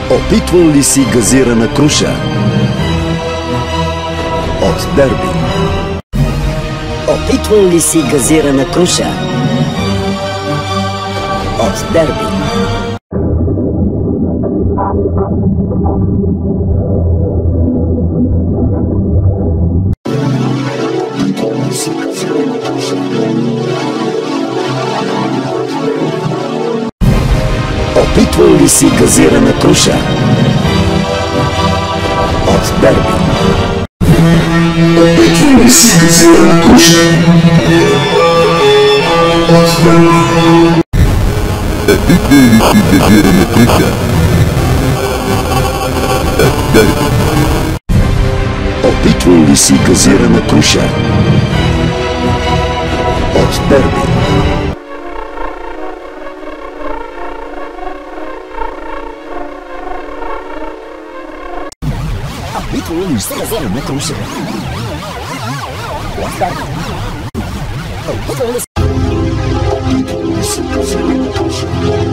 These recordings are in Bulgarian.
Опитвал ли си газирана круша? От Дерби. Опитвал ли си газирана круша? От Дерби. Опитвал ли си газирана круша? От Дерби. Опитвал ли си газирана круша? От Дерби. Опитвал ли си газирана круша? От Дерби. Опитвал ли си газирана круша? От Дерби. Опитвал ли си газирана круша?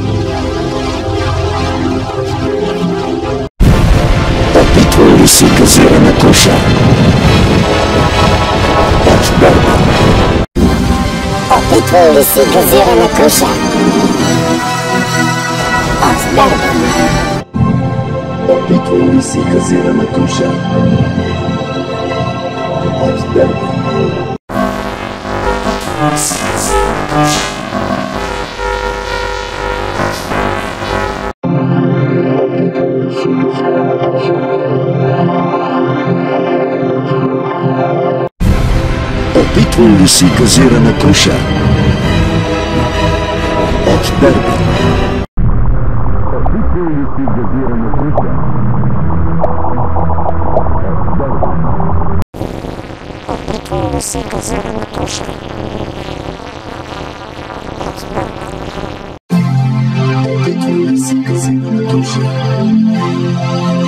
Опитвал ли си газирана круша? От Дерби. Опитвал ли си газирана круша? От Дерби. Опитвал ли си газирана круша? От Дерби. Опитвал ли си газирана круша? От Дерби. Опитвал ли си газирана круша? Опитвал ли си газирана круша? От Дерби. Опитвал ли си газирана круша?